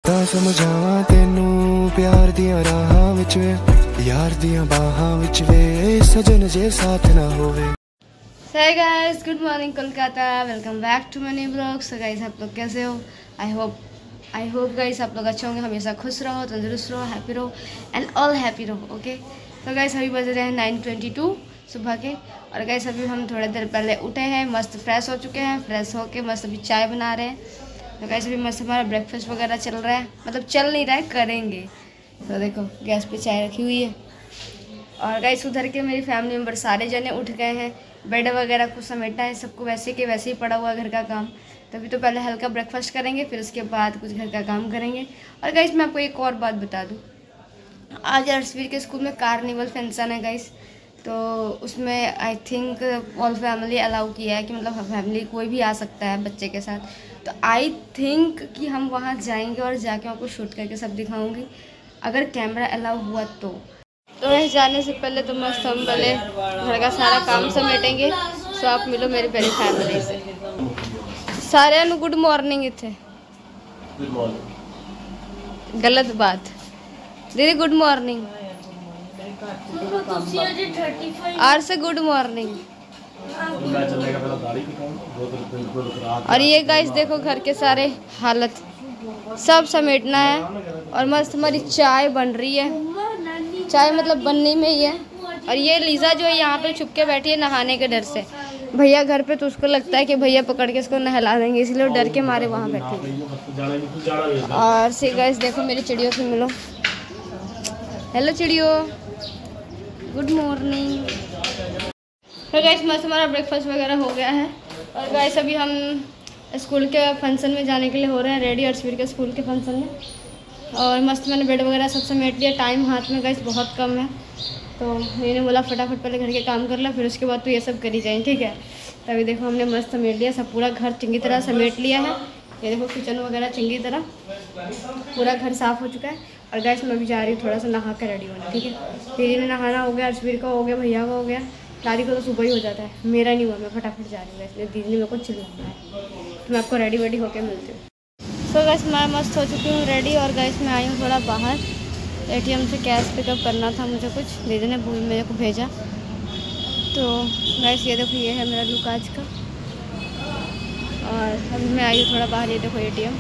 किद्दां समझावां तेनू प्यार दियां राहां विच वे यार दियां बाहां विच वे सजन जे साथ ना होवे। Hey guys, good morning Kolkata, welcome back to my new blog. So guys आप लोग कैसे हो? आई होप गाइस आप लोग अच्छे होंगे, हमेशा खुश रहो, तंदुरुस्त रहो, हैप्पी रहो एंड ऑल हैप्पी रहो। ओके तो गाइस अभी बज रहे हैं 9:22 सुबह के। और गाइस अभी हम थोड़ी देर पहले उठे हैं, मस्त फ्रेश हो चुके हैं। फ्रेश होके मस्त अभी चाय बना रहे हैं। तो गाइस अभी मस्त हमारा ब्रेकफास्ट वगैरह चल रहा है, मतलब चल नहीं रहा है, करेंगे। तो देखो गैस पे चाय रखी हुई है। और गाइस उधर के मेरी फैमिली मेम्बर सारे जने उठ गए हैं, बेड वगैरह को समेटा है, सबको वैसे के वैसे ही पड़ा हुआ घर का काम। तभी तो पहले हल्का ब्रेकफास्ट करेंगे, फिर उसके बाद कुछ घर का काम करेंगे। और गाइस मैं आपको एक और बात बता दूं, आज अर्शवीर के स्कूल में कार्निवल फंक्शन है गाइस। तो उसमें I think all family allow किया है कि मतलब फैमिली कोई भी आ सकता है बच्चे के साथ। तो आई थिंक कि हम वहाँ जाएंगे और जाके आपको शूट करके सब दिखाऊंगी, अगर कैमरा अलाउ हुआ तो जाने से पहले तो मस्त हम पहले घर का सारा काम समेटेंगे। सो आप मिलो मेरी पहली फैमिली से। सारे गुड मॉर्निंग इतने गलत बात दीदी, गुड मॉर्निंग आर से गुड मॉर्निंग। और ये गाइस देखो घर के सारे हालत सब समेटना है। और मस्त हमारी चाय बन रही है, चाय मतलब बनने में ही है। और ये लीज़ा जो है यहाँ पे छुप के बैठी है नहाने के डर से। भैया घर पे तो उसको लगता है कि भैया पकड़ के इसको नहला देंगे, इसलिए वो डर के मारे वहाँ बैठी। और से गाइस देखो मेरी चिड़ियों से मिलो। हेलो चिड़ियों, गुड मॉर्निंग। तो गाइस मस्त हमारा ब्रेकफास्ट वगैरह हो गया है। और गाइस अभी हम स्कूल के फंक्शन में जाने के लिए हो रहे हैं रेडी, अर्शवीर के स्कूल के फंक्शन में। और मस्त मैंने बेड वगैरह सब समेट लिया। टाइम हाथ में गाइस बहुत कम है, तो मैंने बोला फटाफट पहले घर के काम कर ला, फिर उसके बाद तो ये सब करी जाए, ठीक है। तभी देखो हमने मस्त समेट लिया सब, पूरा घर चंगी तरह समेट लिया है। ये देखो किचन वगैरह चंगी तरह पूरा घर साफ़ हो चुका है। और गाइस मैं भी जा रही हूँ थोड़ा सा नहा कर रेडी होने, ठीक है। दीदी ने नहाना हो गया, अर्शवीर का हो गया, भैया का हो गया, दादी को तो सुबह ही हो जाता है, मेरा नहीं हुआ। मैं फटाफट जा रही हूँ, इसलिए दीदी ने मेरे को चिल्लाना है। तो मैं आपको रेडी वेडी होकर मिलती हूँ। सो गाइस मैं मस्त हो चुकी हूँ रेडी। और गाइस मैं आई हूँ थोड़ा बाहर, एटीएम से कैश पिकअप करना था मुझे, कुछ दीदी ने मेरे को भेजा। तो गाइस ये देखो ये है मेरा लुक आज का। और अभी मैं आई हूँ थोड़ा बाहर, ये देखो एटीएम।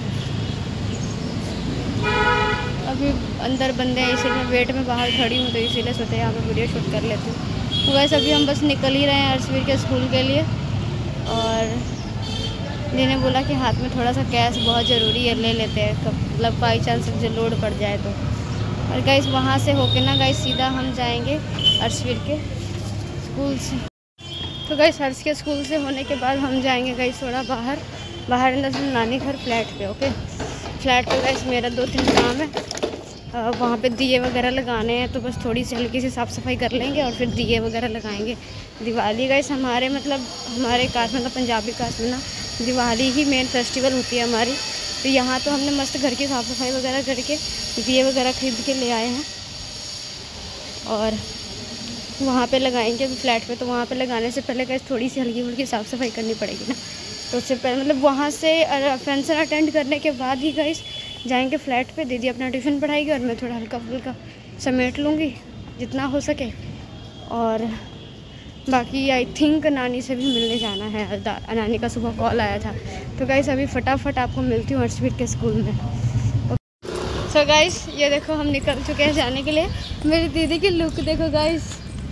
अभी अंदर बंदे हैं इसीलिए मैं वेट में बाहर खड़ी हूँ, तो इसीलिए सोचा यहाँ पर वीडियो शूट कर लेती हूँ। तो वैसे अभी हम बस निकल ही रहे हैं अर्शवीर के स्कूल के लिए। और दीदी ने बोला कि हाथ में थोड़ा सा कैश बहुत ज़रूरी है, ले लेते हैं, मतलब बाई चांस मुझे लोड पड़ जाए तो। और गाइस वहाँ से होके ना गाइस सीधा हम जाएंगे अर्शवीर के स्कूल से। तो गाइस हर्ष के स्कूल से होने के बाद हम जाएंगे गाइस थोड़ा बाहर नानी घर फ्लैट पे। ओके फ्लैट पे गाइस मेरा 2-3 काम है, वहाँ पे दिए वगैरह लगाने हैं, तो बस थोड़ी सी हल्की सी साफ़ सफाई कर लेंगे और फिर दिए वगैरह लगाएंगे। दिवाली गाइस हमारे कास्ट में, पंजाबी कास्ट में ना दिवाली ही मेन फेस्टिवल होती है हमारी। तो यहाँ तो हमने मस्त घर की साफ़ सफाई वगैरह करके दिए वगैरह खरीद के ले आए हैं और वहाँ पे लगाएंगे फ्लैट पे। तो वहाँ पे लगाने से पहले गाइस थोड़ी सी हल्की फुल्की साफ़ सफाई करनी पड़ेगी ना, तो उससे पहले मतलब वहाँ से फंक्शन अटेंड करने के बाद ही गाइस जाएंगे फ्लैट पे। दीदी अपना ट्यूशन पढ़ाएगी और मैं थोड़ा हल्का फुल्का समेट लूँगी जितना हो सके। और बाकी आई थिंक नानी से भी मिलने जाना है, नानी का सुबह कॉल आया था। तो गाइस अभी फटाफट आपको मिलती हूँ अर्शवीर के स्कूल में। सो गाइस ये देखो हम निकल चुके हैं जाने के लिए। मेरी दीदी की लुक देखो guys,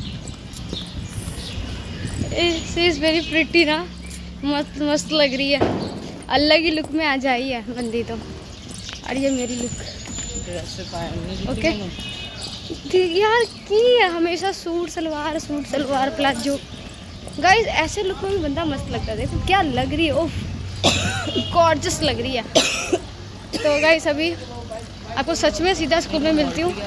she is very pretty ना, मस्त मस्त लग रही है, अलग ही लुक में आ जाई है बंदी तो। और ये मेरी लुक ओके ठीक यार की है, हमेशा सूट सलवार प्लाजो। गाइस ऐसे लुक में भी बंदा मस्त लगता है, देखो क्या लग रही है, ओफ गॉर्जियस लग रही है। तो गाइस अभी आपको सच में सीधा स्कूल में मिलती हूँ।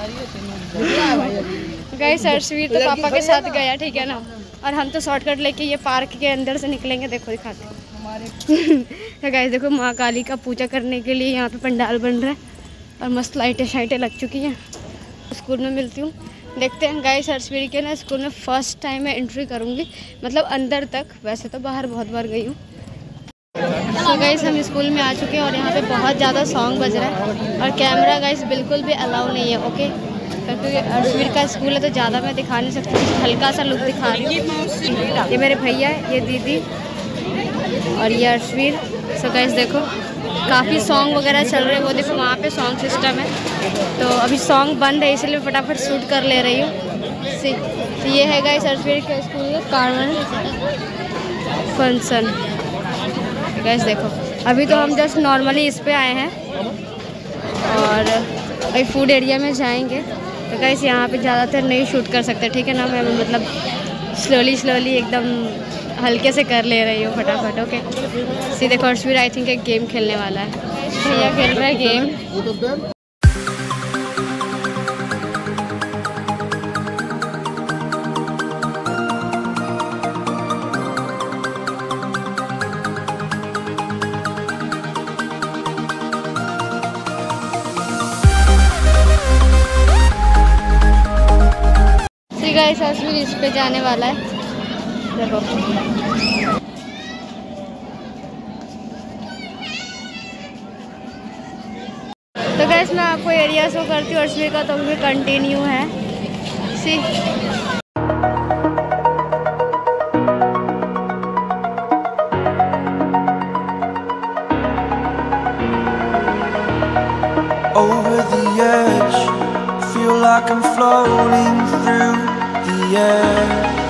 गाइस अर्शवीर तो पापा के साथ गया, ठीक है ना, और हम तो शॉर्टकट लेके ये पार्क के अंदर से निकलेंगे। देखो दिखाते हैं। तो गाइस देखो माँ काली का पूजा करने के लिए यहाँ पे पंडाल बन रहा है और मस्त लाइटें शाइटें लग चुकी हैं। स्कूल में मिलती हूँ, देखते हैं। गाइस अर्शवीर के ना स्कूल में फ़र्स्ट टाइम मैं एंट्री करूँगी, मतलब अंदर तक, वैसे तो बाहर बहुत बार गई हूँ। तो गाइस हम स्कूल में आ चुके हैं और यहाँ पे बहुत ज़्यादा सॉन्ग बज रहा है और कैमरा गाइस बिल्कुल भी अलाउ नहीं है, ओके। क्योंकि अर्शवीर का स्कूल है तो ज़्यादा मैं दिखा नहीं सकती, हल्का सा लुक दिखा रही हूँ। ये मेरे भैया, ये दीदी और ये अर्शवीर। सो गाइस देखो काफ़ी सॉन्ग वगैरह चल रहे हैं, वो देखो वहाँ पे सॉन्ग सिस्टम है। तो अभी सॉन्ग बंद है इसलिए फटाफट शूट कर ले रही हूँ। तो ये है गाइस अर्शवीर के स्कूल का कार्निवल फंक्शन। गाइस देखो अभी तो हम जस्ट नॉर्मली इस पे आए हैं और अभी फूड एरिया में जाएंगे। तो गाइस यहाँ पे ज़्यादातर नहीं शूट कर सकते, ठीक है ना। मैं मतलब स्लोली एकदम हल्के से कर ले रही हूँ फटाफट, ओके। सी देखो अर्शवीर आई थिंक एक गेम खेलने वाला है, भैया खेल रहा है गेम। गाइस अर्शवीर इस पे जाने वाला है, देखो। तो गाइस मैं आपको एरिया शो करती हूँ अर्शवीर का, तो अभी कंटिन्यू है। सी over the edge, feel like I'm floating through the air.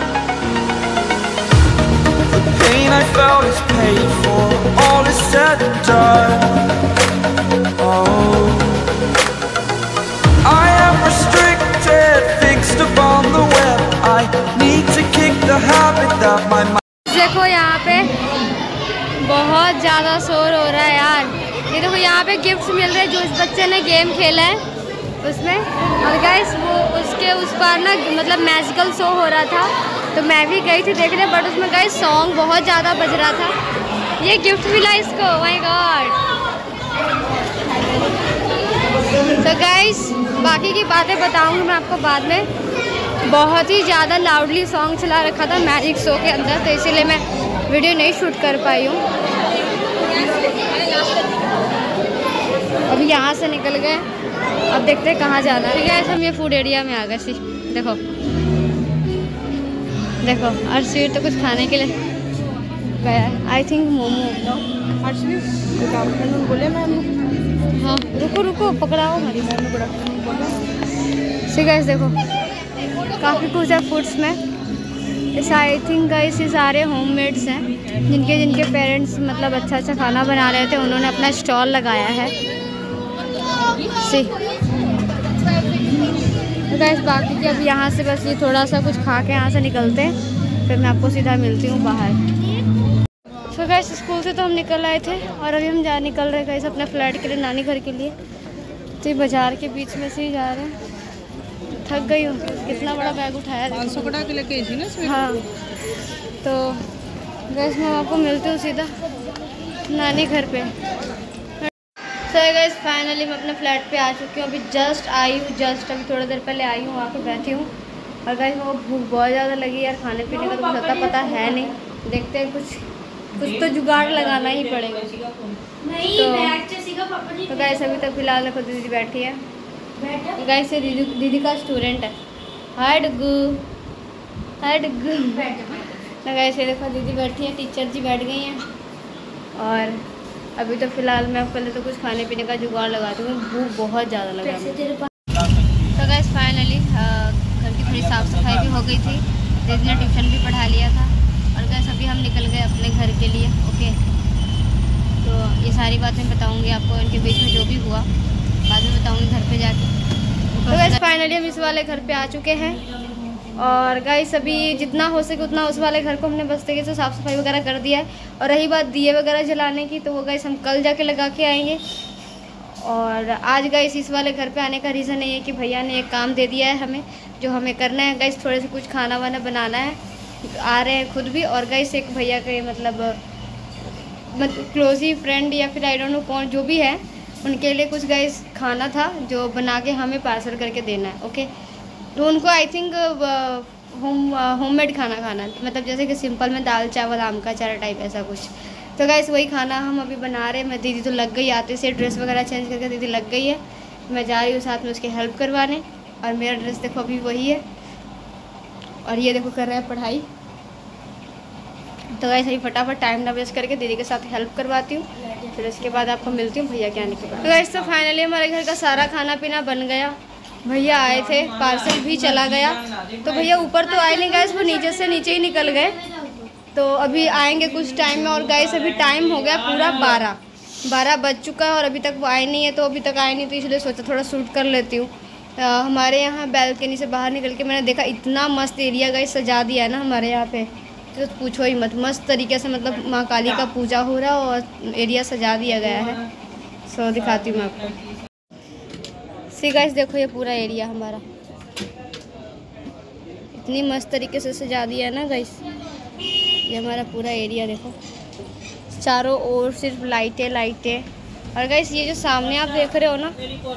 The pain I felt is paid for, all is said and done. Oh, I am restricted, fixed upon the web. I need to kick the habit that my mind. देखो यहाँ पे बहुत ज़्यादा शोर हो रहा है यार। ये देखो यहाँ पे गिफ्ट्स मिल रहे हैं जो इस बच्चे ने गेम खेला है उसमें। और गाइस वो उसके उस बार ना मतलब मैजिकल शो हो रहा था तो मैं भी गई थी देखने, बट उसमें गाइस सॉन्ग बहुत ज़्यादा बज रहा था। ये गिफ्ट मिला इसको, माय गॉड। तो गाइस बाकी की बातें बताऊंगी मैं आपको बाद में। बहुत ही ज़्यादा लाउडली सॉन्ग चला रखा था मैजिक शो के अंदर, तो इसीलिए मैं वीडियो नहीं शूट कर पाई हूँ। अभी यहाँ से निकल गए, अब देखते हैं कहाँ जाना है। गाइस हम ये फूड एरिया में आ गए। सी देखो देखो अर्शवीर तो कुछ खाने के लिए गया, I think momo. Arshveer good afternoon बोले मैम। हाँ रुको पकड़ाओ हमारी मैम, गुड आफ्टरनून बोलो। सी गाइस देखो काफ़ी कुछ है फूड्स में। इस आई थिंक गाइस ये सारे होममेड्स हैं जिनके पेरेंट्स मतलब अच्छा खाना बना रहे थे, उन्होंने अपना स्टॉल लगाया है। सी तो गाइस बाकी के अब यहाँ से बस ये थोड़ा सा कुछ खा के यहाँ से निकलते हैं, फिर मैं आपको सीधा मिलती हूँ बाहर। तो गाइस स्कूल से तो हम निकल आए थे और अभी हम निकल रहे गाइस अपने फ्लैट के लिए, नानी घर के लिए। तो ये बाज़ार के बीच में से ही जा रहे हैं। थक गई हूँ, कितना बड़ा बैग उठाया, 500 के लेके आई ना। हाँ तो गाइस मैं आपको मिलती हूँ सीधा नानी घर पे। तो गाइस फाइनली मैं अपने फ्लैट पे आ चुकी हूँ। अभी जस्ट आई हूँ, अभी थोड़ी देर पहले आई हूँ, वहाँ पर बैठी हूँ। और गाइस मेरे को भूख बहुत ज़्यादा लगी यार, खाने पीने का तो कुछ अता पता है नहीं। देखते हैं कुछ तो जुगाड़ लगाना ही पड़ेगा। तो गाइस अभी तक फिलहाल देखो दीदी बैठी है। गाइस ये दीदी का स्टूडेंट है। हाय डुगू, हाय डुगू। तो गाइस ये देखो दीदी बैठी है, टीचर जी बैठ गई हैं। और अभी तो फ़िलहाल मैं पहले तो कुछ खाने पीने का जुगाड़ लगाती हूँ, भूख बहुत ज़्यादा लगा। तो गाइस फाइनली घर की थोड़ी साफ़ सफाई भी हो गई थी, दीदी ने ट्यूशन भी पढ़ा लिया था। और गाइस अभी हम निकल गए अपने घर के लिए, ओके। तो ये सारी बातें बताऊँगी आपको, इनके बीच में जो भी हुआ बाद में बताऊँगी घर पे जाके। तो गाइस फाइनली हम इस वाले घर पे आ चुके हैं। और गाइस अभी जितना हो सके उतना उस वाले घर को हमने बस तरीके से साफ़ सफाई वगैरह कर दिया है। और रही बात दिए वगैरह जलाने की, तो वो गाइस हम कल जाके लगा के आएंगे। और आज गाइस इस वाले घर पे आने का रीज़न ये है कि भैया ने एक काम दे दिया है हमें, जो हमें करना है। गाइस थोड़े से कुछ खाना वाना बनाना है, आ रहे हैं खुद भी। और गाइस एक भैया के मतलब क्लोज ही फ्रेंड या फिर आई डोंट नो कौन जो भी है, उनके लिए कुछ गाइस खाना था जो बना के हमें पार्सल करके देना है, ओके। तो उनको आई थिंक होममेड खाना खाना, मतलब जैसे कि सिंपल में दाल चावल आम का अचार टाइप ऐसा कुछ। तो गाइस वही खाना हम अभी बना रहे हैं। मैं दीदी तो लग गई आते से, ड्रेस वगैरह चेंज करके दीदी लग गई है। मैं जा रही हूँ साथ में उसके हेल्प करवाने। और मेरा ड्रेस देखो अभी वही है, और ये देखो कर रहा है पढ़ाई। तो गाइस अभी फटाफट टाइम ना वेस्ट करके दीदी के साथ हेल्प करवाती हूँ, फिर उसके बाद आपको मिलती हूँ भैया के आने के बाद। तो गाइस तो फाइनली हमारे घर का सारा खाना पीना बन गया। भैया आए थे, पार्सल भी चला गया। तो भैया ऊपर तो आए नहीं गाइस, वो नीचे से नीचे ही निकल गए। तो अभी आएंगे कुछ टाइम में। और गाइस अभी टाइम हो गया पूरा 12 बज चुका है और अभी तक वो आए नहीं है। तो अभी तक आए नहीं तो इसलिए सोचा थोड़ा शूट कर लेती हूँ। हमारे यहाँ बैल्कनी से बाहर निकल के मैंने देखा इतना मस्त एरिया गाइस सजा दिया है ना हमारे यहाँ पे, तो पूछो ही मत। मस्त तरीके से मतलब माँ काली का पूजा हो रहा है और एरिया सजा दिया गया है। सो दिखाती हूँ मैं आपको। सी गाइस देखो ये पूरा एरिया हमारा इतनी मस्त तरीके से सजा दिया है ना गाइस। ये हमारा पूरा एरिया देखो, चारों ओर सिर्फ लाइटें। और गाइस ये जो सामने आप देख रहे हो ना,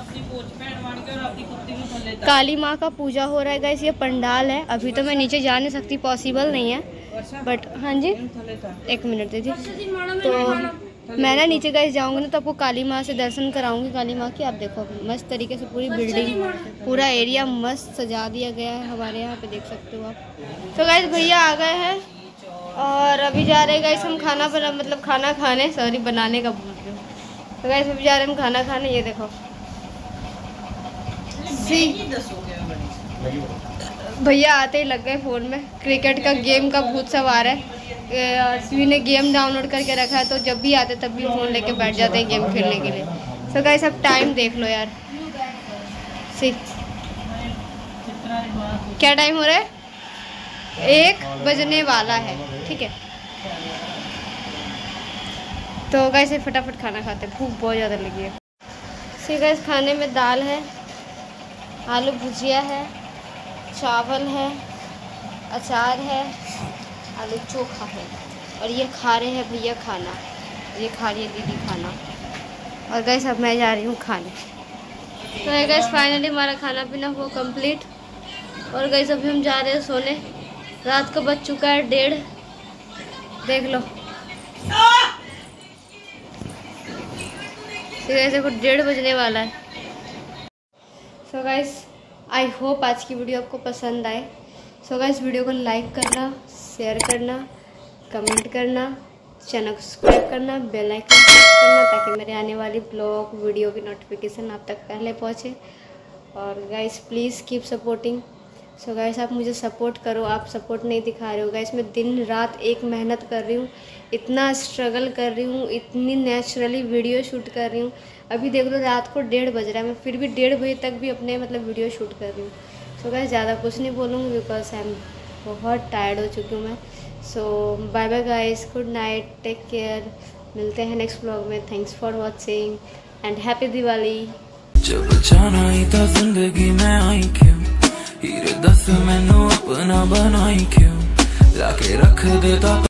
काली माँ का पूजा हो रहा है गाइस। ये पंडाल है। अभी तो मैं नीचे जा नहीं सकती, पॉसिबल नहीं है, बट हाँ जी एक मिनट दीजिए। तो मैं ना नीचे गाइस जाऊंगी ना तो आपको काली माँ से दर्शन कराऊंगी, काली माँ की। आप देखो मस्त तरीके से पूरी बिल्डिंग, पूरा एरिया मस्त सजा दिया गया है हमारे यहाँ पे, देख सकते हो आप। तो गाइस भैया आ गए हैं और अभी जा रहे हैं गाइस हम खाना खाने, सॉरी बनाने का भूल रही हूँ। तो गाइस अभी जा रहे हैं हम खाना खाने। ये देखो भैया आते ही लग गए फ़ोन में। क्रिकेट का गेम का भूत सवार है। सभी ने गेम डाउनलोड करके रखा है, तो जब भी आते तब भी फ़ोन लेके बैठ जाते हैं गेम खेलने के लिए। तो गाइस अब टाइम देख लो यार, क्या टाइम हो रहा है, 1 बजने वाला है, ठीक है। तो गाइस फटाफट खाना खाते हैं, भूख बहुत ज़्यादा लगी है। सी गाइस खाने में दाल है, आलू भुजिया है, चावल है, अचार है, आलू चोखा है। और ये खा रहे हैं भैया खाना, ये खा रही है दीदी खाना। और गाइस अब मैं जा रही हूँ खाने। तो गाइस फाइनली हमारा खाना पीना हुआ कंप्लीट। और गाइस अभी हम जा रहे हैं सोने। रात को बज चुका है 1:30, देख लो। ऐसे कुछ 1:30 बजने वाला है। सो गाइस आई होप आज की वीडियो आपको पसंद आए। सो गाइस वीडियो को लाइक करना, शेयर करना, कमेंट करना, चैनल को सब्सक्राइब करना, बेल आइकन प्रेस करना, ताकि मेरे आने वाली ब्लॉग वीडियो की नोटिफिकेशन आप तक पहले पहुँचे। और guys please keep supporting. So guys आप मुझे सपोर्ट करो, आप सपोर्ट नहीं दिखा रहे हो गाइस। मैं दिन रात एक मेहनत कर रही हूँ, इतना स्ट्रगल कर रही हूँ, इतनी नेचुरली वीडियो शूट कर रही हूँ। अभी देख लो रात को 1:30 बज रहा है, मैं फिर भी 1:30 बजे तक भी अपने वीडियो शूट कर रही हूँ। सो गाइस ज़्यादा कुछ नहीं बोलूँगी बिकॉज आई एम बहुत टायर्ड हो चुकी हूँ मैं। So bye bye guys, good night, take care. मिलते हैं नेक्स्ट व्लॉग में। Thanks for watching and happy Diwali. जब जाना ही था जिंदगी में आई क्यों, हीरे दस मैनू अपना बनाई क्यों, लाके रख देता